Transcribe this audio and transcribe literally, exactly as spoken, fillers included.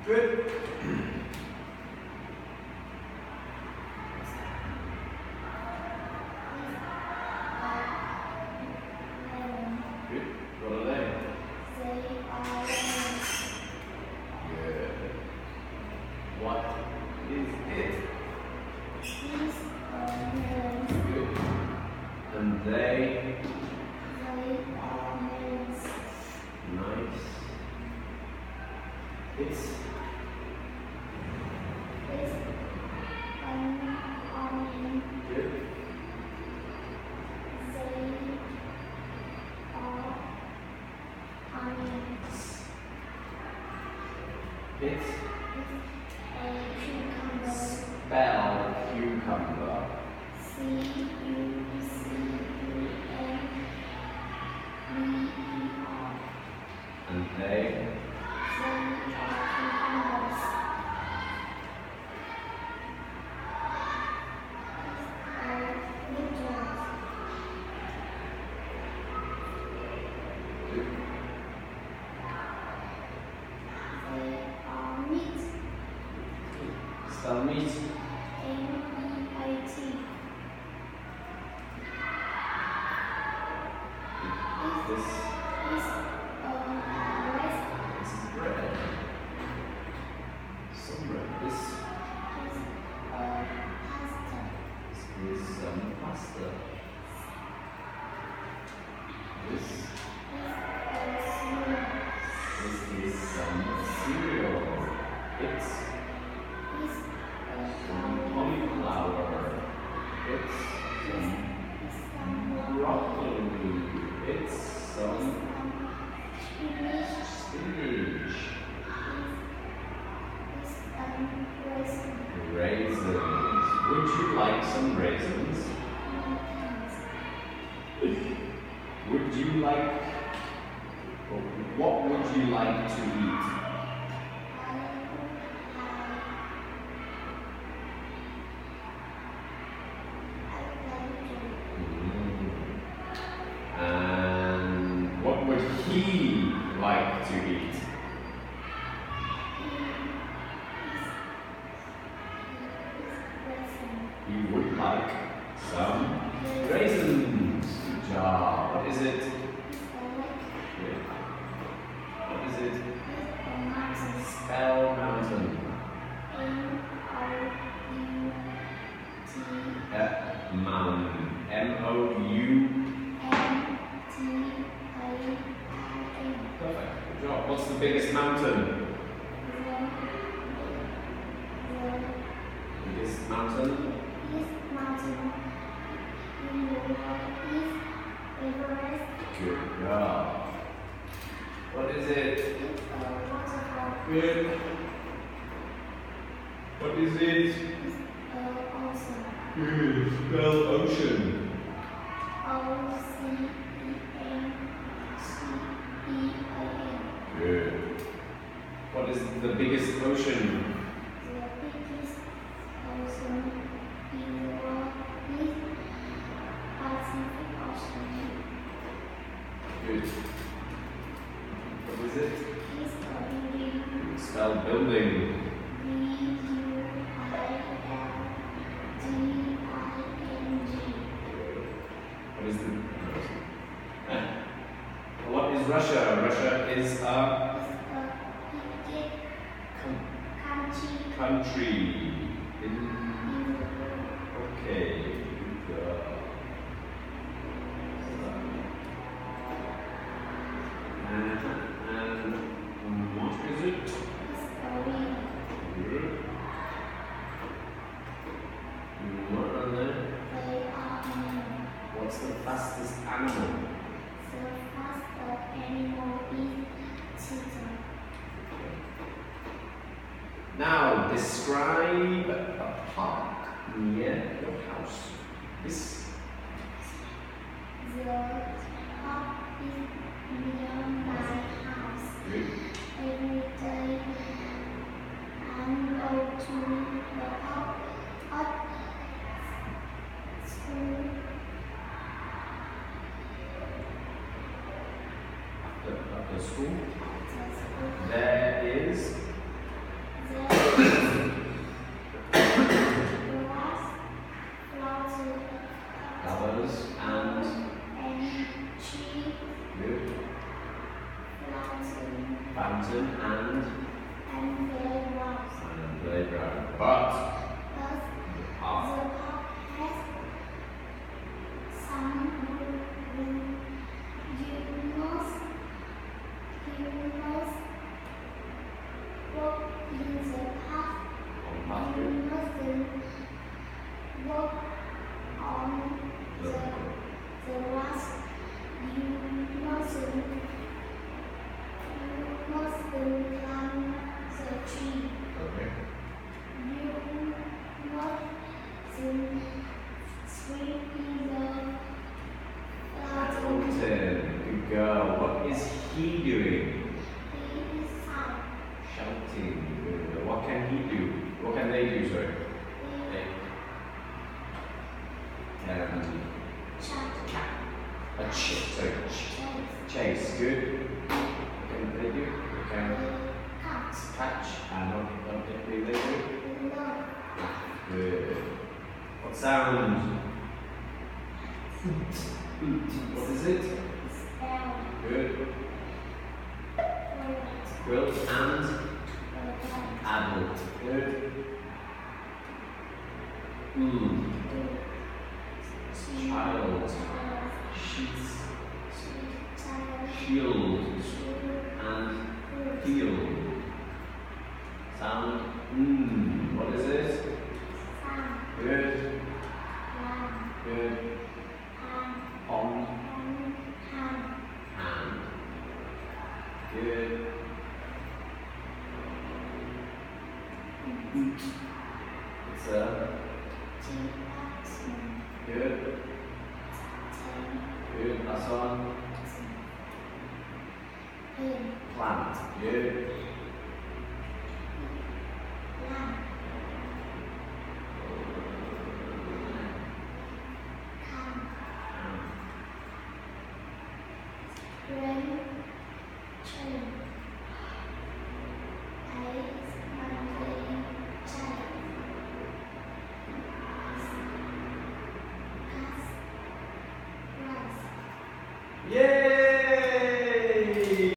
Good. Good. What are they? Good. What is it? Good. And they? Nice. It's? Good. It's? Spell cucumber. C U C U M B E R. And they? They are cucumbers. These are Good. They are meat. Spell meat. M E I T. This Is a rice. is bread. Some bread. This Is a pasta. is some pasta. This Is a cereal. this is some cereal. It's Is a some cauliflower. It's some Is some broccoli. It's some spinach. spinach. Is some raisin. Raisins. Would you like some raisins? Would you like, or what would you like to eat? And what would he like to eat? He would like some raisins. Good job. What is it? Good. What is it? Spell mountain. Uh, mountain. M O U. Perfect. Good job. What's the biggest mountain? Biggest mountain? Good job. What is it? Good. What is it? Good. Spell ocean. Good. What is the biggest ocean? Good. What is it? Spell building. What is the? Eh? What is Russia? Russia is a country. In, okay. Good job. And, and what is it? Good. What are they? What's the fastest animal? Now describe a park near your house. This The park is near my house. good. Every day I go to the park at school. After, after school, After school. there is But. But Up. the park has some room. You must, you must walk in the park. On path. You Good. mustn't walk on the, the grass. You mustn't, you mustn't climb the tree. Okay. You mustn't swim in the fountain. Fountain. Good girl. What is he doing? He is sad. Shouting. Good. What can he do? What can they do, sorry? They. Um, Chat. a ch- sorry. ch- Chase. Good. What can they do? They can Cat. catch. And what, what do they do? No. Good. What sound? What is it? Spell. Good. Word. Quilt and Word. adult. Good. Hmm. Child. Sheets. Shield. And field. Sound. Hmm. What is it? Good. Good. On. Hand. Good. Boot. It's a good. Good. That's on. Plant. Good. Yay!